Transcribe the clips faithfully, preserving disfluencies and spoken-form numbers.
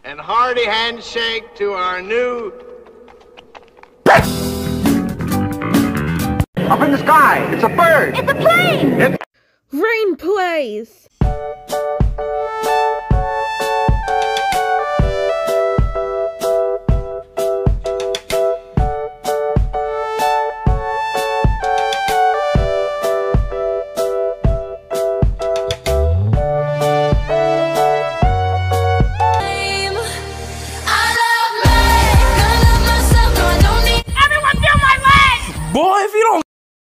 and hearty handshake to our new... Up in the sky! It's a bird! It's a plane! It's... Rain plays! Boy, if you don't...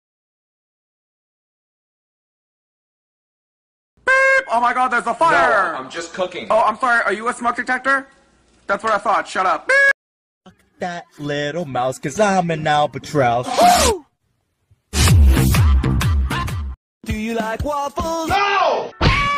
Beep! Oh my god, there's a fire! No, I'm just cooking. Oh, I'm sorry, are you a smoke detector? That's what I thought, shut up. Beep! Fuck that little mouse, cause I'm an albatross. Do you like waffles? No!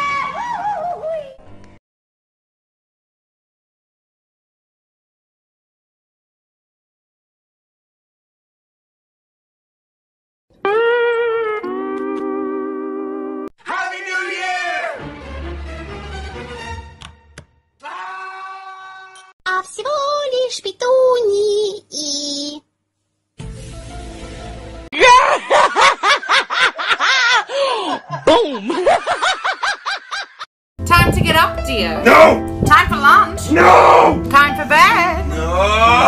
Happy New Year! А всего лишь петунии. Boom! Time to get up, dear. No! Time for lunch. No! Time for bed. No!